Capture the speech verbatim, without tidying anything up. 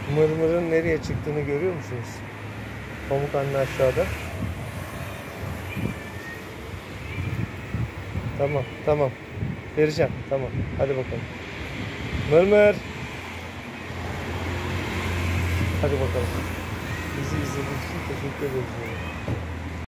Mırmırın nereye çıktığını görüyor musunuz? Pamuk anne aşağıda. Tamam, tamam. Vereceğim. Tamam. Hadi bakalım. Mırmır. Hadi bakalım. Bizi izlediğiniz için teşekkür ederiz.